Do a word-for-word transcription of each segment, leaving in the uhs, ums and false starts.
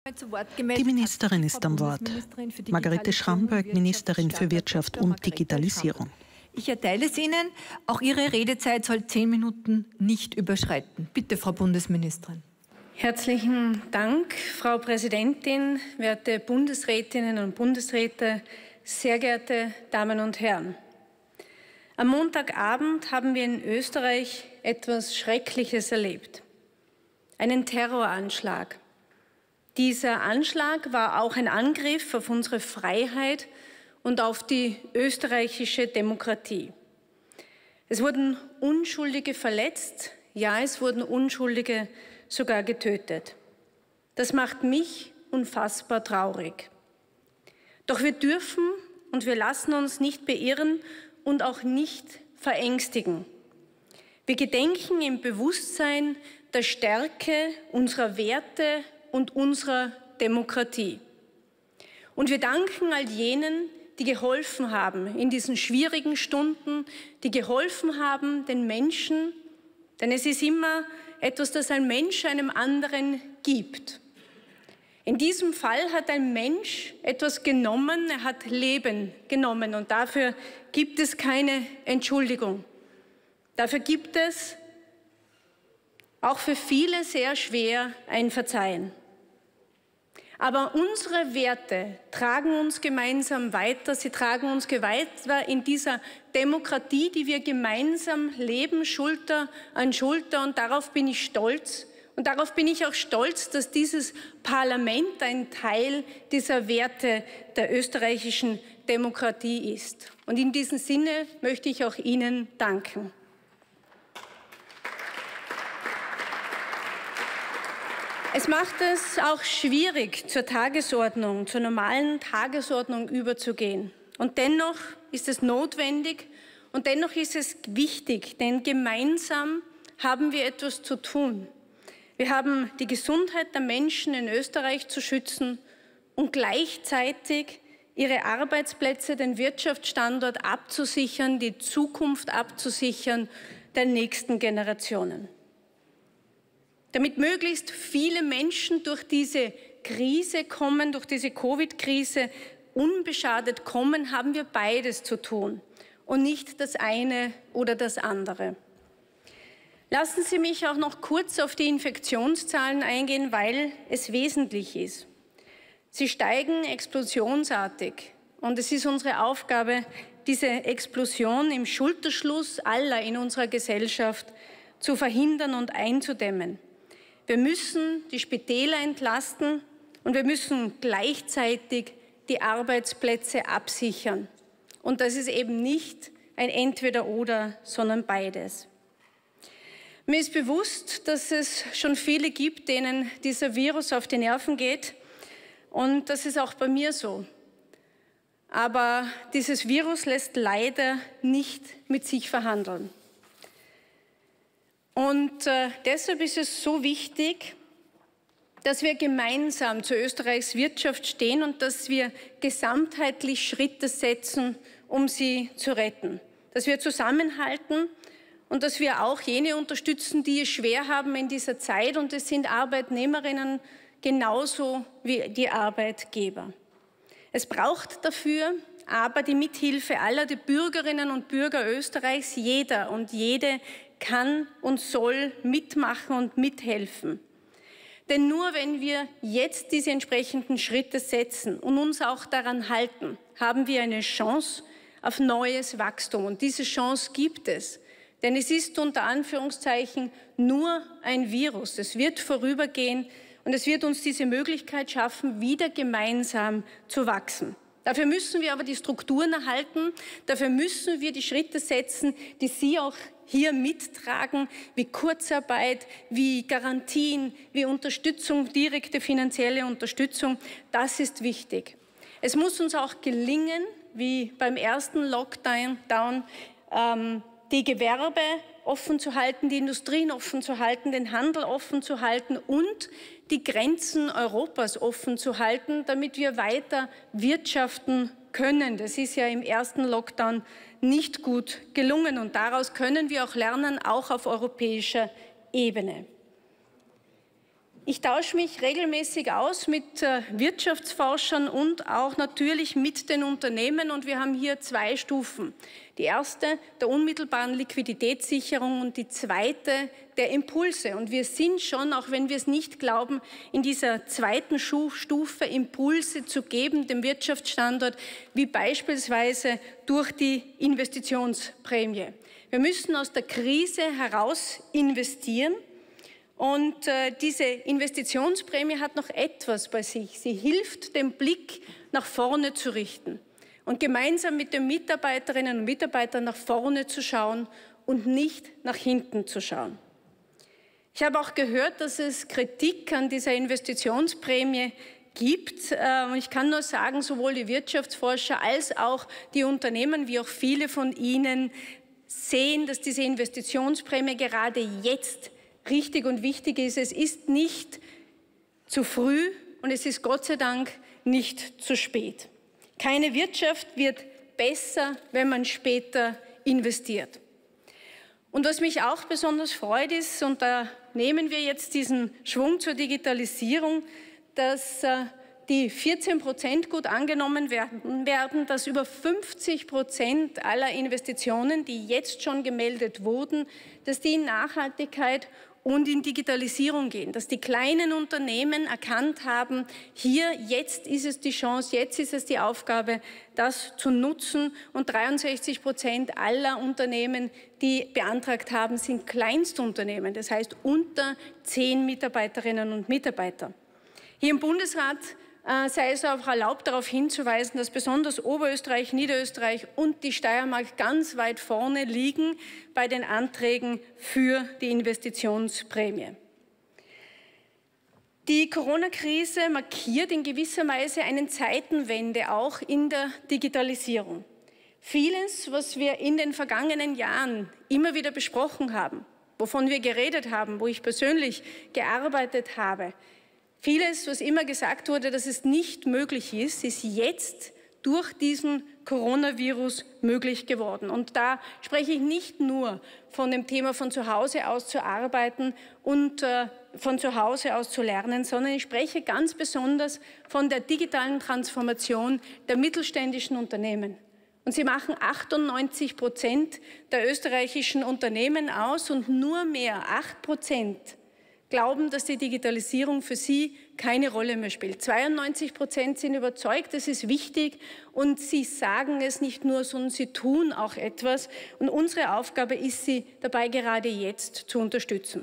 Die Ministerin ist am Wort. Margarete Schramböck, Ministerin für Wirtschaft und Digitalisierung. Ich erteile es Ihnen. Auch Ihre Redezeit soll zehn Minuten nicht überschreiten. Bitte, Frau Bundesministerin. Herzlichen Dank, Frau Präsidentin, werte Bundesrätinnen und Bundesräte, sehr geehrte Damen und Herren. Am Montagabend haben wir in Österreich etwas Schreckliches erlebt. Einen Terroranschlag. Dieser Anschlag war auch ein Angriff auf unsere Freiheit und auf die österreichische Demokratie. Es wurden Unschuldige verletzt, ja, es wurden Unschuldige sogar getötet. Das macht mich unfassbar traurig. Doch wir dürfen und wir lassen uns nicht beirren und auch nicht verängstigen. Wir gedenken im Bewusstsein der Stärke unserer Werte und unserer Demokratie. Und wir danken all jenen, die geholfen haben in diesen schwierigen Stunden, die geholfen haben den Menschen, denn es ist immer etwas, das ein Mensch einem anderen gibt. In diesem Fall hat ein Mensch etwas genommen, er hat Leben genommen und dafür gibt es keine Entschuldigung. Dafür gibt es auch für viele sehr schwer ein Verzeihen. Aber unsere Werte tragen uns gemeinsam weiter, sie tragen uns weiter in dieser Demokratie, die wir gemeinsam leben, Schulter an Schulter, und darauf bin ich stolz. Und darauf bin ich auch stolz, dass dieses Parlament ein Teil dieser Werte der österreichischen Demokratie ist. Und in diesem Sinne möchte ich auch Ihnen danken. Es macht es auch schwierig, zur Tagesordnung, zur normalen Tagesordnung überzugehen. Und dennoch ist es notwendig und dennoch ist es wichtig, denn gemeinsam haben wir etwas zu tun. Wir haben die Gesundheit der Menschen in Österreich zu schützen und gleichzeitig ihre Arbeitsplätze, den Wirtschaftsstandort abzusichern, die Zukunft abzusichern der nächsten Generationen. Damit möglichst viele Menschen durch diese Krise kommen, durch diese Covid-Krise unbeschadet kommen, haben wir beides zu tun und nicht das eine oder das andere. Lassen Sie mich auch noch kurz auf die Infektionszahlen eingehen, weil es wesentlich ist. Sie steigen explosionsartig und es ist unsere Aufgabe, diese Explosion im Schulterschluss aller in unserer Gesellschaft zu verhindern und einzudämmen. Wir müssen die Spitäler entlasten und wir müssen gleichzeitig die Arbeitsplätze absichern. Und das ist eben nicht ein Entweder-Oder, sondern beides. Mir ist bewusst, dass es schon viele gibt, denen dieser Virus auf die Nerven geht. Und das ist auch bei mir so. Aber dieses Virus lässt leider nicht mit sich verhandeln. Und äh, deshalb ist es so wichtig, dass wir gemeinsam zu Österreichs Wirtschaft stehen und dass wir gesamtheitlich Schritte setzen, um sie zu retten. Dass wir zusammenhalten und dass wir auch jene unterstützen, die es schwer haben in dieser Zeit. Und es sind Arbeitnehmerinnen genauso wie die Arbeitgeber. Es braucht dafür aber die Mithilfe aller der Bürgerinnen und Bürger Österreichs. Jeder und jede kann und soll mitmachen und mithelfen. Denn nur wenn wir jetzt diese entsprechenden Schritte setzen und uns auch daran halten, haben wir eine Chance auf neues Wachstum. Und diese Chance gibt es. Denn es ist unter Anführungszeichen nur ein Virus. Es wird vorübergehen und es wird uns diese Möglichkeit schaffen, wieder gemeinsam zu wachsen. Dafür müssen wir aber die Strukturen erhalten, dafür müssen wir die Schritte setzen, die Sie auch hier mittragen, wie Kurzarbeit, wie Garantien, wie Unterstützung, direkte finanzielle Unterstützung. Das ist wichtig. Es muss uns auch gelingen, wie beim ersten Lockdown, ähm, die Gewerbe offen zu halten, die Industrien offen zu halten, den Handel offen zu halten und die Grenzen Europas offen zu halten, damit wir weiter wirtschaften können. Das ist ja im ersten Lockdown nicht gut gelungen und daraus können wir auch lernen, auch auf europäischer Ebene. Ich tausche mich regelmäßig aus mit Wirtschaftsforschern und auch natürlich mit den Unternehmen. Und wir haben hier zwei Stufen. Die erste der unmittelbaren Liquiditätssicherung und die zweite der Impulse. Und wir sind schon, auch wenn wir es nicht glauben, in dieser zweiten Stufe Impulse zu geben, dem Wirtschaftsstandort, wie beispielsweise durch die Investitionsprämie. Wir müssen aus der Krise heraus investieren. Und äh, diese Investitionsprämie hat noch etwas bei sich. Sie hilft, den Blick nach vorne zu richten und gemeinsam mit den Mitarbeiterinnen und Mitarbeitern nach vorne zu schauen und nicht nach hinten zu schauen. Ich habe auch gehört, dass es Kritik an dieser Investitionsprämie gibt. Äh, und ich kann nur sagen, sowohl die Wirtschaftsforscher als auch die Unternehmen, wie auch viele von Ihnen, sehen, dass diese Investitionsprämie gerade jetzt richtig und wichtig ist. Es ist nicht zu früh und es ist Gott sei Dank nicht zu spät. Keine Wirtschaft wird besser, wenn man später investiert. Und was mich auch besonders freut ist, und da nehmen wir jetzt diesen Schwung zur Digitalisierung, dass die vierzehn Prozent gut angenommen werden, werden, dass über fünfzig Prozent aller Investitionen, die jetzt schon gemeldet wurden, dass die in Nachhaltigkeit und in Digitalisierung gehen, dass die kleinen Unternehmen erkannt haben, hier, jetzt ist es die Chance, jetzt ist es die Aufgabe, das zu nutzen. Und dreiundsechzig Prozent aller Unternehmen, die beantragt haben, sind Kleinstunternehmen, das heißt unter zehn Mitarbeiterinnen und Mitarbeiter. Hier im Bundesrat äh, sei es auch erlaubt, darauf hinzuweisen, dass besonders Oberösterreich, Niederösterreich und die Steiermark ganz weit vorne liegen bei den Anträgen für die Investitionsprämie. Die Corona-Krise markiert in gewisser Weise eine Zeitenwende auch in der Digitalisierung. Vieles, was wir in den vergangenen Jahren immer wieder besprochen haben, wovon wir geredet haben, wo ich persönlich gearbeitet habe, vieles, was immer gesagt wurde, dass es nicht möglich ist, ist jetzt durch diesen Coronavirus möglich geworden. Und da spreche ich nicht nur von dem Thema von zu Hause aus zu arbeiten und äh, von zu Hause aus zu lernen, sondern ich spreche ganz besonders von der digitalen Transformation der mittelständischen Unternehmen. Und sie machen achtundneunzig Prozent der österreichischen Unternehmen aus und nur mehr acht Prozent glauben, dass die Digitalisierung für sie keine Rolle mehr spielt. zweiundneunzig Prozent sind überzeugt, es ist wichtig und sie sagen es nicht nur, sondern sie tun auch etwas. Und unsere Aufgabe ist, sie dabei gerade jetzt zu unterstützen.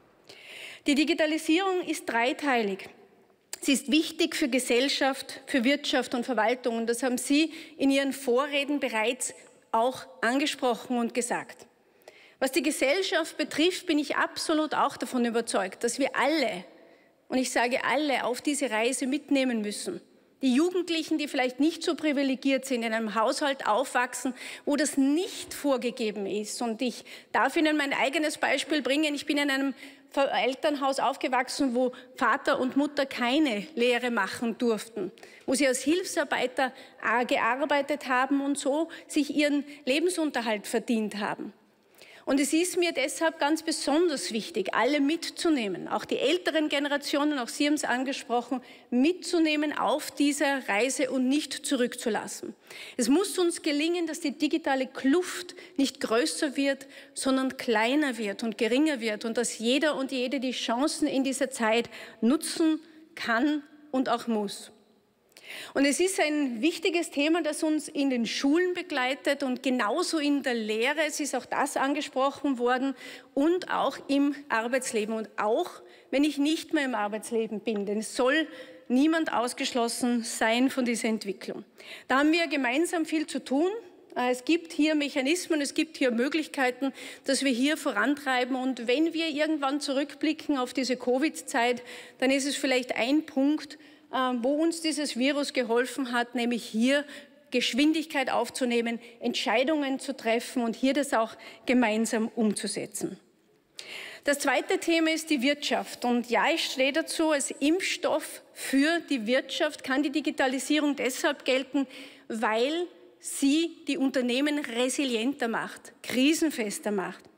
Die Digitalisierung ist dreiteilig. Sie ist wichtig für Gesellschaft, für Wirtschaft und Verwaltung. Und das haben Sie in Ihren Vorreden bereits auch angesprochen und gesagt. Was die Gesellschaft betrifft, bin ich absolut auch davon überzeugt, dass wir alle, und ich sage alle, auf diese Reise mitnehmen müssen. Die Jugendlichen, die vielleicht nicht so privilegiert sind, in einem Haushalt aufwachsen, wo das nicht vorgegeben ist. Und ich darf Ihnen mein eigenes Beispiel bringen. Ich bin in einem Elternhaus aufgewachsen, wo Vater und Mutter keine Lehre machen durften, wo sie als Hilfsarbeiter gearbeitet haben und so sich ihren Lebensunterhalt verdient haben. Und es ist mir deshalb ganz besonders wichtig, alle mitzunehmen, auch die älteren Generationen, auch Sie haben es angesprochen, mitzunehmen auf dieser Reise und nicht zurückzulassen. Es muss uns gelingen, dass die digitale Kluft nicht größer wird, sondern kleiner wird und geringer wird und dass jeder und jede die Chancen in dieser Zeit nutzen kann und auch muss. Und es ist ein wichtiges Thema, das uns in den Schulen begleitet und genauso in der Lehre, es ist auch das angesprochen worden, und auch im Arbeitsleben und auch, wenn ich nicht mehr im Arbeitsleben bin, denn es soll niemand ausgeschlossen sein von dieser Entwicklung. Da haben wir gemeinsam viel zu tun. Es gibt hier Mechanismen, es gibt hier Möglichkeiten, dass wir hier vorantreiben. Und wenn wir irgendwann zurückblicken auf diese Covid-Zeit, dann ist es vielleicht ein Punkt, wo uns dieses Virus geholfen hat, nämlich hier Geschwindigkeit aufzunehmen, Entscheidungen zu treffen und hier das auch gemeinsam umzusetzen. Das zweite Thema ist die Wirtschaft. Und ja, ich stehe dazu, als Impfstoff für die Wirtschaft kann die Digitalisierung deshalb gelten, weil sie die Unternehmen resilienter macht, krisenfester macht.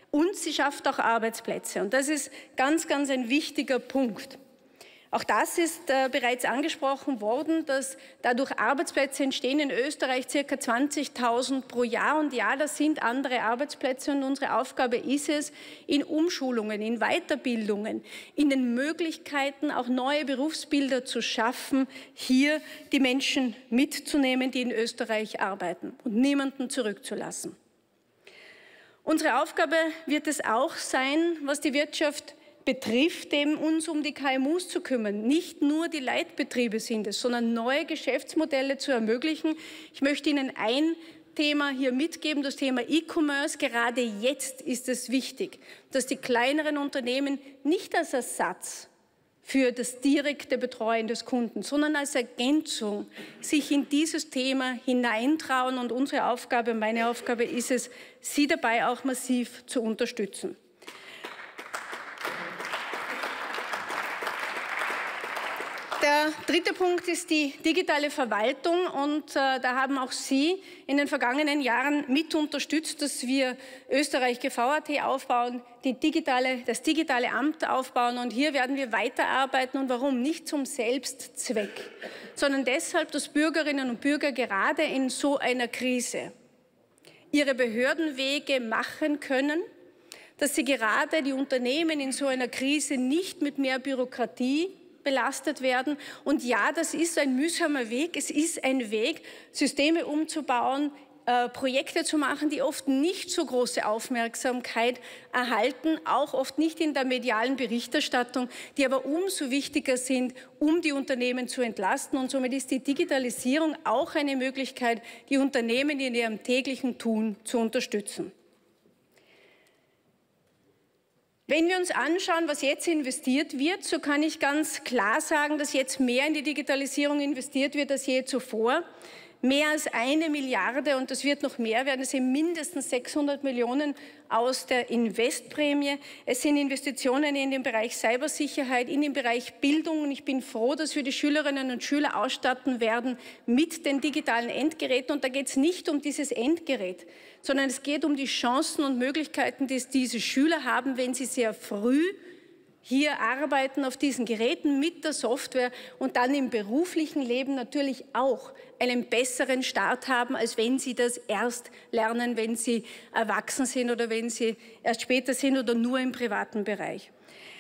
Und sie schafft auch Arbeitsplätze. Und das ist ganz, ganz ein wichtiger Punkt. Auch das ist äh, bereits angesprochen worden, dass dadurch Arbeitsplätze entstehen in Österreich, ca. zwanzigtausend pro Jahr. Und ja, das sind andere Arbeitsplätze. Und unsere Aufgabe ist es, in Umschulungen, in Weiterbildungen, in den Möglichkeiten, auch neue Berufsbilder zu schaffen, hier die Menschen mitzunehmen, die in Österreich arbeiten und niemanden zurückzulassen. Unsere Aufgabe wird es auch sein, was die Wirtschaft betrifft, eben uns um die K M Us zu kümmern. Nicht nur die Leitbetriebe sind es, sondern neue Geschäftsmodelle zu ermöglichen. Ich möchte Ihnen ein Thema hier mitgeben, das Thema E-Commerce. Gerade jetzt ist es wichtig, dass die kleineren Unternehmen nicht als Ersatz für das direkte Betreuen des Kunden, sondern als Ergänzung sich in dieses Thema hineintrauen. Und unsere Aufgabe, meine Aufgabe ist es, Sie dabei auch massiv zu unterstützen. Der dritte Punkt ist die digitale Verwaltung und äh, da haben auch Sie in den vergangenen Jahren mit unterstützt, dass wir Österreich G V A T aufbauen, die digitale, das digitale Amt aufbauen und hier werden wir weiterarbeiten und warum? Nicht zum Selbstzweck, sondern deshalb, dass Bürgerinnen und Bürger gerade in so einer Krise ihre Behördenwege machen können, dass sie gerade die Unternehmen in so einer Krise nicht mit mehr Bürokratie belastet werden. Und ja, das ist ein mühsamer Weg. Es ist ein Weg, Systeme umzubauen, äh, Projekte zu machen, die oft nicht so große Aufmerksamkeit erhalten, auch oft nicht in der medialen Berichterstattung, die aber umso wichtiger sind, um die Unternehmen zu entlasten. Und somit ist die Digitalisierung auch eine Möglichkeit, die Unternehmen in ihrem täglichen Tun zu unterstützen. Wenn wir uns anschauen, was jetzt investiert wird, so kann ich ganz klar sagen, dass jetzt mehr in die Digitalisierung investiert wird als je zuvor. Mehr als eine Milliarde, und das wird noch mehr werden, es sind mindestens sechshundert Millionen aus der Investprämie. Es sind Investitionen in den Bereich Cybersicherheit, in den Bereich Bildung. Und ich bin froh, dass wir die Schülerinnen und Schüler ausstatten werden mit den digitalen Endgeräten. Und da geht es nicht um dieses Endgerät, sondern es geht um die Chancen und Möglichkeiten, die diese Schüler haben, wenn sie sehr früh hier arbeiten auf diesen Geräten mit der Software und dann im beruflichen Leben natürlich auch einen besseren Start haben, als wenn sie das erst lernen, wenn sie erwachsen sind oder wenn sie erst später sind oder nur im privaten Bereich.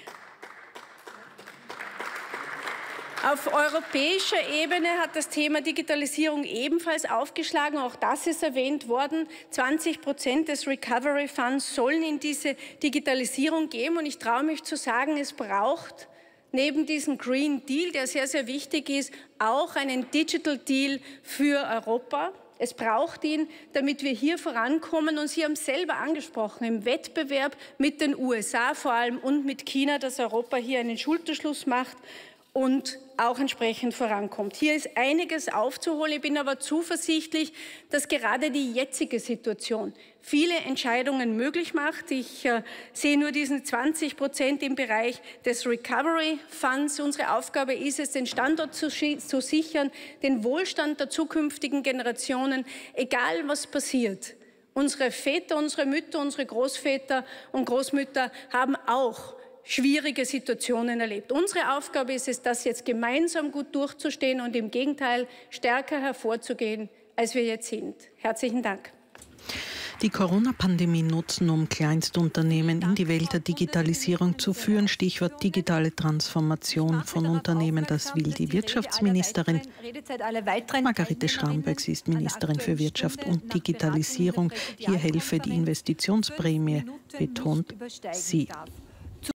Auf europäischer Ebene hat das Thema Digitalisierung ebenfalls aufgeschlagen. Auch das ist erwähnt worden. zwanzig Prozent des Recovery Funds sollen in diese Digitalisierung gehen. Und ich traue mich zu sagen, es braucht neben diesem Green Deal, der sehr, sehr wichtig ist, auch einen Digital Deal für Europa. Es braucht ihn, damit wir hier vorankommen. Und Sie haben es selber angesprochen, im Wettbewerb mit den U S A vor allem und mit China, dass Europa hier einen Schulterschluss macht und auch entsprechend vorankommt. Hier ist einiges aufzuholen. Ich bin aber zuversichtlich, dass gerade die jetzige Situation viele Entscheidungen möglich macht. Ich äh, sehe nur diesen zwanzig Prozent im Bereich des Recovery Funds. Unsere Aufgabe ist es, den Standort zu, zu sichern, den Wohlstand der zukünftigen Generationen, egal was passiert. Unsere Väter, unsere Mütter, unsere Großväter und Großmütter haben auch schwierige Situationen erlebt. Unsere Aufgabe ist es, das jetzt gemeinsam gut durchzustehen und im Gegenteil stärker hervorzugehen, als wir jetzt sind. Herzlichen Dank. Die Corona-Pandemie nutzen, um Kleinstunternehmen in die Welt der Digitalisierung zu führen. Stichwort digitale Transformation von Unternehmen. Das will die Wirtschaftsministerin. Margarete Schramböck, sie ist Ministerin für Wirtschaft und Digitalisierung. Hier helfe die Investitionsprämie, betont sie.